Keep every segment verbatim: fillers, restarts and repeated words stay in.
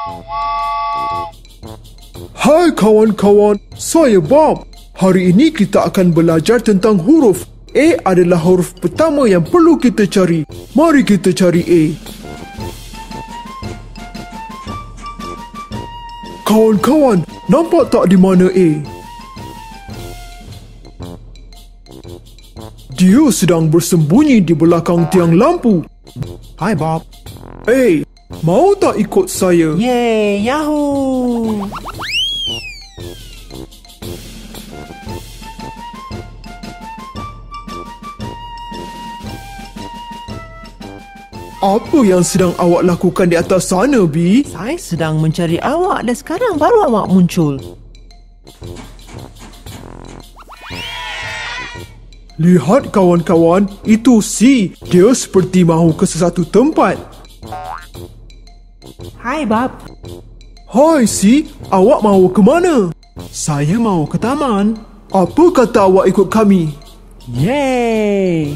Hai kawan-kawan, saya Bob. Hari ini kita akan belajar tentang huruf. A adalah huruf pertama yang perlu kita cari. Mari kita cari A. Kawan-kawan, nampak tak di mana A? Dia sedang bersembunyi di belakang tiang lampu. Hai Bob. A, mau tak ikut saya? Yeay, yahoo! Apa yang sedang awak lakukan di atas sana, B? Saya sedang mencari awak dan sekarang baru awak muncul. Lihat kawan-kawan, itu C. Dia seperti mahu ke sesuatu tempat. Hai Bob. Hai C, awak mahu ke mana? Saya mau ke taman. Apa kata awak ikut kami? Yeay!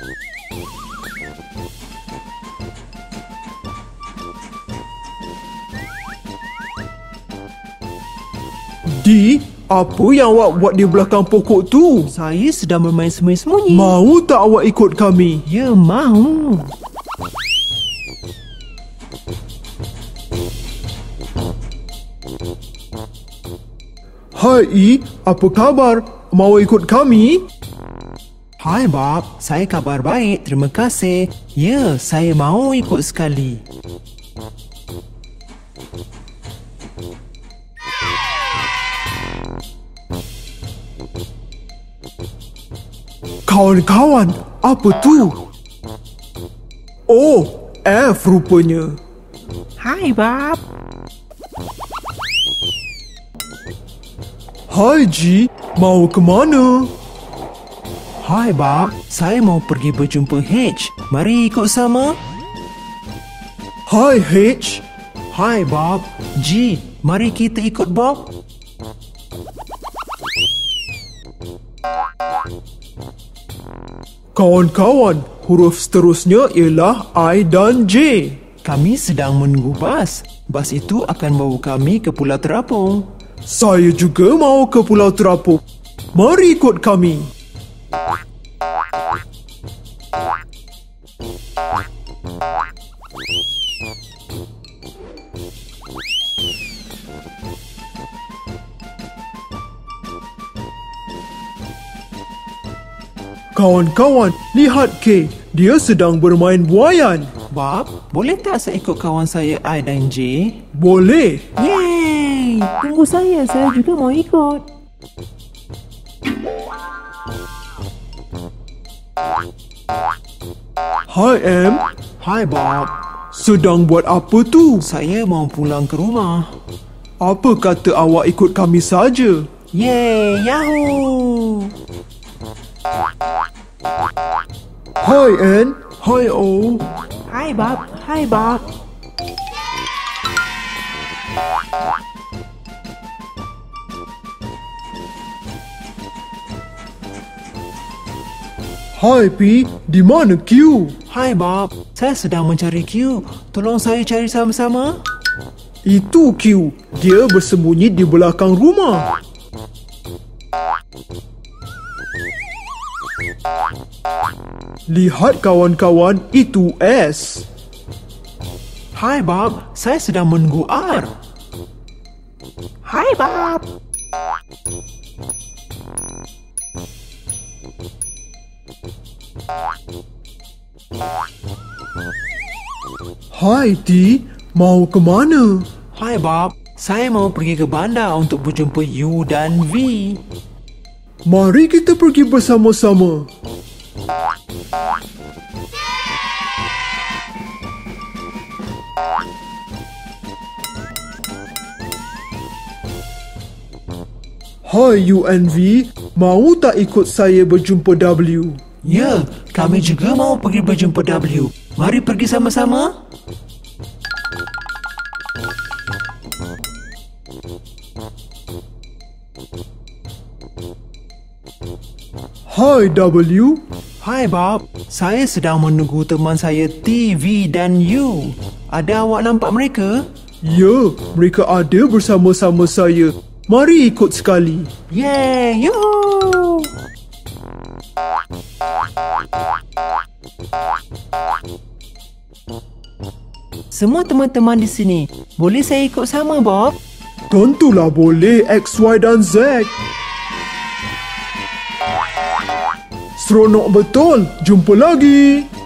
D, apa yang awak buat di belakang pokok tu? Saya sedang bermain sembunyi-sembunyi. Mahu tak awak ikut kami? Ya, mahu. Hai E, apa khabar? Mahu ikut kami? Hai Bob, saya kabar baik, terima kasih. Ya, saya mahu ikut sekali. Kawan-kawan, apa tu? Oh, F rupanya. Hai Bob. Hai G, mau ke mana? Hai Bob, saya mau pergi berjumpa H. Mari ikut sama. Hai H. Hai Bob. G, mari kita ikut Bob. Kawan-kawan, huruf seterusnya ialah I dan J. Kami sedang menunggu bas. Bas itu akan bawa kami ke Pulau Terapung. Saya juga mau ke Pulau Terapung. Mari ikut kami. Kawan-kawan, lihat K. Dia sedang bermain buaian. Bob, boleh tak saya ikut kawan saya I dan J? Boleh. Yeay! Tunggu saya, saya juga mau ikut. Hai M. Hai Bob. Sedang buat apa tu? Saya mau pulang ke rumah. Apa kata awak ikut kami saja? Yeay! Yahoo! Hai N. Hai O. Hai Bob. Hai Bob. Hai P. Di mana Q? Hai Bob. Saya sedang mencari Q. Tolong saya cari sama-sama. Itu Q. Dia bersembunyi di belakang rumah. Lihat kawan-kawan, itu S. Hai Bob, saya sedang menunggu R. Hai Bob. Hai T, mau ke mana? Hai Bob, saya mau pergi ke bandar untuk berjumpa U dan V. Mari kita pergi bersama-sama. Hai U and V, mau tak ikut saya berjumpa W? Ya, kami juga mau pergi berjumpa W. Mari pergi sama-sama. Hai W. Hai Bob, saya sedang menunggu teman saya T, V dan U. Ada awak nampak mereka? Ya, mereka ada bersama-sama saya. Mari ikut sekali. Yeay, yuhuu. Semua teman-teman di sini, boleh saya ikut sama, Bob? Tentulah boleh, X, Y dan Z. Seronok betul. Jumpa lagi.